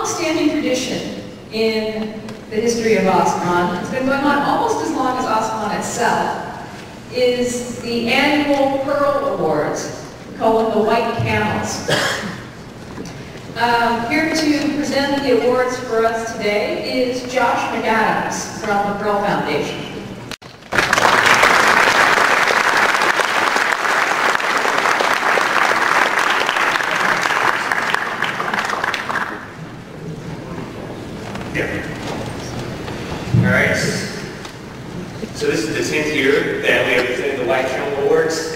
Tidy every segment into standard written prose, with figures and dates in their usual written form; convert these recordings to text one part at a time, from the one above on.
long-standing tradition in the history of Osmond, it's been going on almost as long as Osmond itself, is the annual Pearl Awards. We call them the White Camels. Here to present the awards for us today is Josh McAdams from the Pearl Foundation. All right. So this is the 10th year that we have presented the White Camel Awards.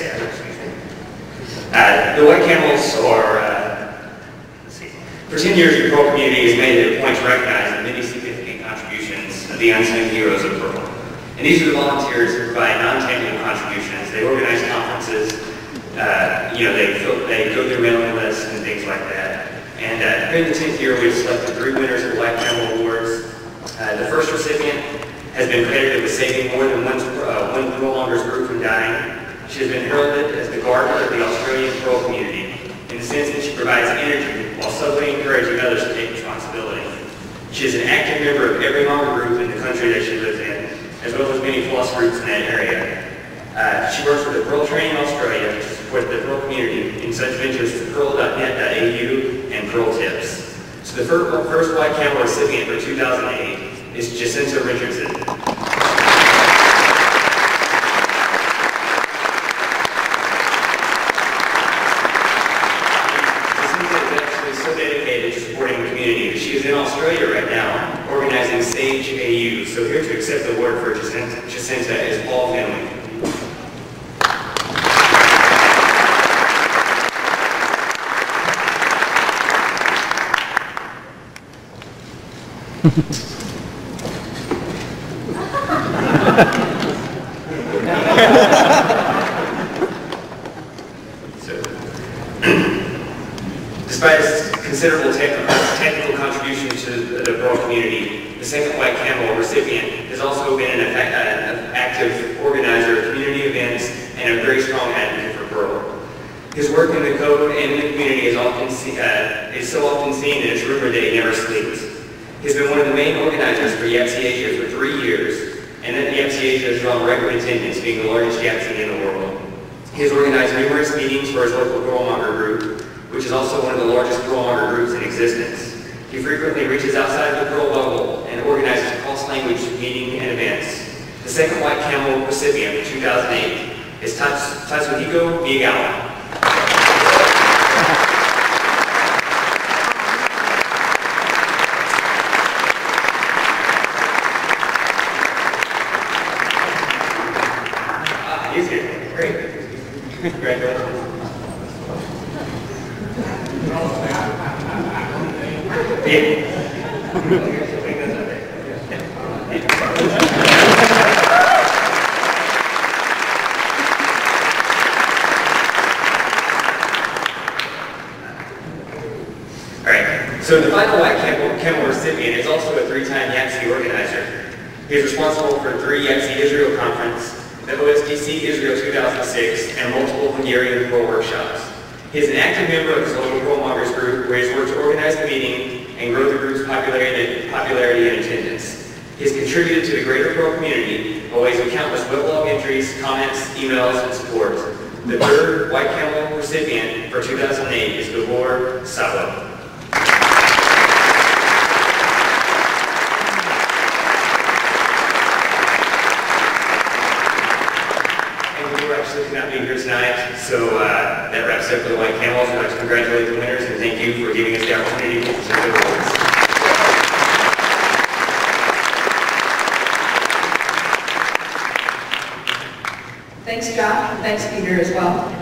The White Camels are, let's see, for 10 years the Pearl community has made it a point to recognize the many significant contributions of the unsung heroes of Pearl. And these are the volunteers who provide non-tangible contributions. They organize conferences, they go through mailing lists and things like that. And during the 10th year, we've selected 3 winners of the White Camel Awards. The first recipient has been credited with saving more than one Pearl Mongers group from dying. She has been heralded as the gardener of the Australian Pearl community, in the sense that she provides energy while subtly encouraging others to take responsibility. She is an active member of every Monger group in the country that she lives in, as well as many floss groups in that area. She works with the Pearl Training Australia to support the Pearl community in such ventures as pearl.net.au and Pearl Tips. So the first White Camel recipient for 2008 is Jacinta Richardson. Jacinta is actually so dedicated to supporting the community that she is in Australia right now, organizing Sage AU. So here to accept the award for Jacinta is Paul Finley. Despite its considerable technical contribution to the Pearl community, the second White Camel recipient has also been an active organizer of community events and a very strong advocate for Pearl. His work in the code and in the community is so often seen that it's rumored that he never sleeps. He's been one of the main organizers for YAPC Asia for 3 years, and that YAPC Asia has drawn record attendance, being the largest YAPC in the world. He has organized numerous meetings for his local Pearl Monger group, which is also one of the largest Pearl Monger groups in existence. He frequently reaches outside of the Pearl bubble and organizes cross-language meetings and events. The second White Camel recipient for 2008 is Tatsuhiko Miyagawa. He's here. Great. Congratulations. Alright, so the final White Camel recipient is also a 3-time YAPC organizer. He is responsible for 3 YAPC Israel Conference, the OSDC Israel 2006, and multiple Hungarian Pearl workshops. He is an active member of his local Pearl Mongers group, where he has worked to organize the meeting and grow the group's popularity and attendance. He has contributed to the greater Pearl community by ways of countless weblog entries, comments, emails, and support. The third White Camel recipient for 2008 is Gabor Sabo. Could not be here tonight, so that wraps up for the White Camels. We'd like to congratulate the winners and thank you for giving us the opportunity to present the awards. Thanks, John. Thanks, Peter, as well.